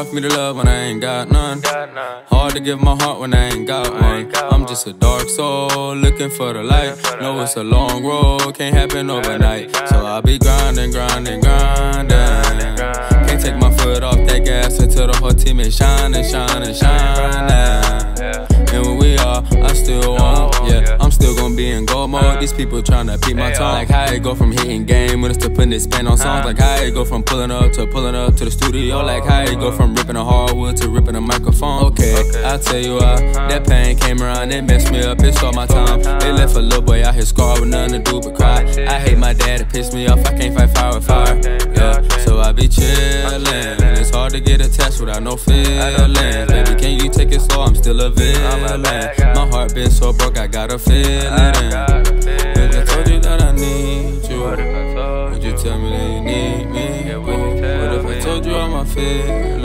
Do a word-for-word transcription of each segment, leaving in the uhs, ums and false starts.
Hard for me to love when I ain't got none. Hard to give my heart when I ain't got one. I'm just a dark soul looking for the light. Know it's a long road, can't happen overnight. So I'll be grinding, grinding, grinding. Can't take my foot off that gas until the whole team is shining, shining, shining. And when we are, I still won't, yeah. I'm still gonna be in gold mode. These people tryna beat my tongue. Like how it go from hitting game when it's to putting this span on songs. Like how it go from pulling up to pulling up to the studio. Like how it go from ripping a hardwood to ripping a microphone. Okay, I'll tell you why. That pain came around, it messed me up, it stole my time. It left a little boy out here scarred with nothing to do but cry. I hate my dad, it pissed me off, I can't fight fire with fire. Yeah, so I be chillin'. It's hard to get attached without no feelings. Baby, can you take it slow? I'm still a villain. My heart been so broke, I got a feeling. If I told you that I need you, would you tell me that you need me? What if I told you all my feelings?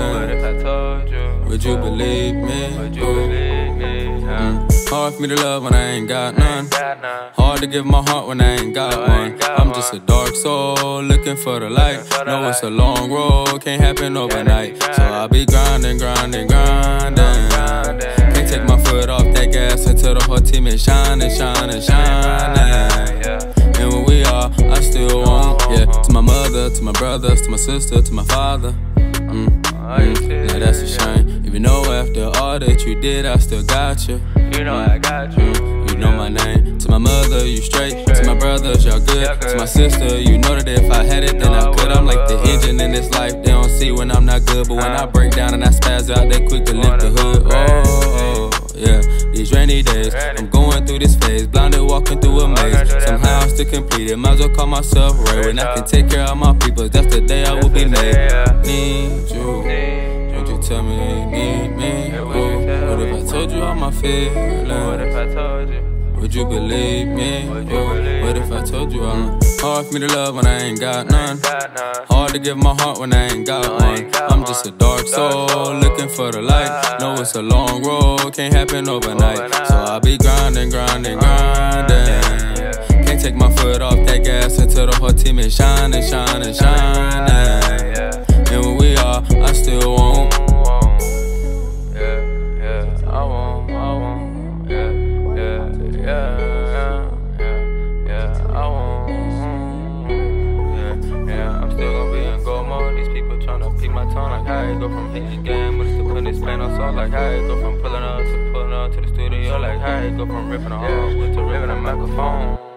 Would you believe me? Mm. Hard for me to love when I ain't got none. Hard to give my heart when I ain't got one. I'm just a dark soul looking for the light. Know it's a long road, can't happen overnight. So I'll be grinding, grinding, grinding. Can't take my foot off that gas until the whole team is shining, shining, shining. And when we are, I still won't, yeah. To my mother, to my brothers, to my sister, to my father. Mm. Mm. Now that's a shame. Even though after all that you did, I still got you. You know I got you. Mm. You know my name. To my mother, you straight. To my brothers, y'all good. To my sister, you know that if I had it, then I could. I'm like the engine in this life. They don't see when I'm not good, but when I break down and I spaz out, they quick to lift the hood. Oh, oh, yeah. These rainy days, I'm going through this phase, blinded walking through a maze. Somehow I'm still completed. Might as well call myself right. When I can take care of my people, that's the day I will be made. Need you. Would you tell me that you need me? What if I told you all my feelings? What if I told you? Would you believe me? What if I told you I'm hard for me to love when I ain't got none? Hard to give my heart when I ain't got one. I'm just a dark soul looking for the light. Know it's a long road, can't happen overnight. So I'll be grinding, grinding, grinding. Can't take my foot off that gas until the whole team is shining, shining, shining. And when we are, I still won't. Yeah, yeah, I won't, I won't. Yeah, yeah, yeah, yeah, yeah, I won't. Yeah, yeah, I'm still gonna be in gold mode. These people tryna peek my tone. Like how it go from hitting game with to putting this span on song. Like how it go from pulling up to pulling up to the studio. Like how it go from ripping a hardwood to ripping a microphone.